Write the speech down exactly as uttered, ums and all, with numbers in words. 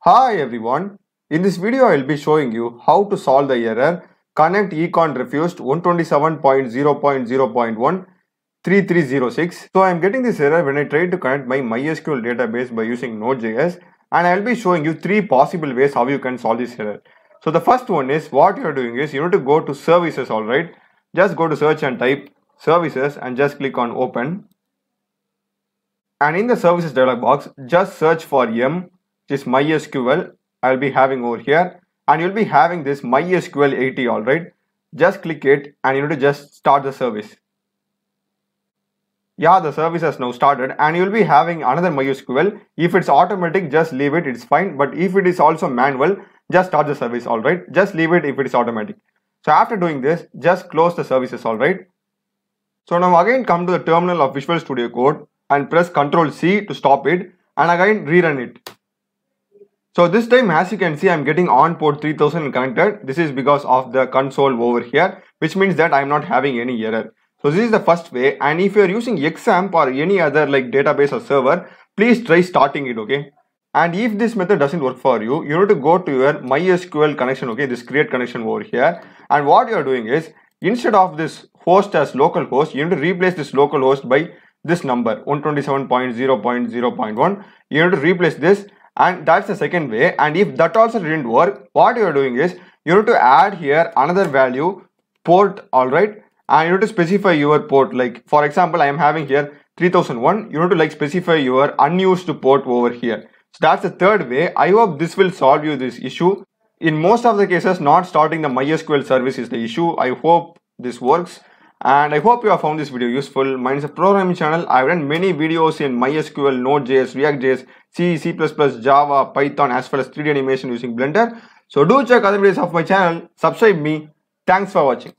Hi everyone, in this video I will be showing you how to solve the error connect ECONNREFUSED one twenty-seven dot zero dot zero dot one three three zero six. So I am getting this error when I try to connect my MySQL database by using Node J S, and I will be showing you three possible ways how you can solve this error. So the first one is, what you are doing is you need to go to services. Alright, just go to search and type services and just click on open, and in the services dialog box just search for M, which is MySQL. I'll be having over here, and you'll be having this MySQL eighty. All right, just click it and you need to just start the service. Yeah, the service has now started, and you'll be having another MySQL. If it's automatic, just leave it, it's fine. But if it is also manual, just start the service. All right, just leave it if it is automatic. So after doing this, just close the services. All right, so now again come to the terminal of Visual Studio Code and press control C to stop it, and again rerun it. So this time, as you can see, I'm getting on port three thousand connected. This is because of the console over here, which means that I'm not having any error. So this is the first way, and if you're using XAMPP or any other like database or server, please try starting it, okay? And if this method doesn't work for you, you need to go to your MySQL connection, okay? This create connection over here, and what you're doing is, instead of this host as localhost, you need to replace this localhost by this number one twenty-seven dot zero dot zero dot one. You need to replace this. And that's the second way. And if that also didn't work, what you're doing is you need to add here another value port, all right, and you need to specify your port. Like for example, I am having here three thousand one. You need to like specify your unused port over here. So that's the third way. I hope this will solve you this issue. In most of the cases, not starting the MySQL service is the issue. I hope this works. And I hope you have found this video useful. Mine is a programming channel. I've done many videos in MySQL, Node J S, React J S, C, C plus plus, Java, Python, as well as three D animation using Blender. So do check other videos of my channel. Subscribe me. Thanks for watching.